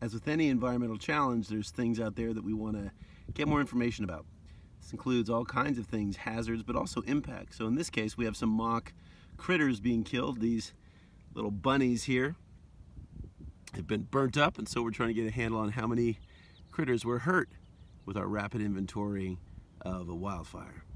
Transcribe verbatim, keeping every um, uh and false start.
As with any environmental challenge, there's things out there that we want to get more information about. This includes all kinds of things, hazards, but also impact. So in this case, we have some mock critters being killed. These little bunnies here have been burnt up, and so we're trying to get a handle on how many critters were hurt with our rapid inventory of a wildfire.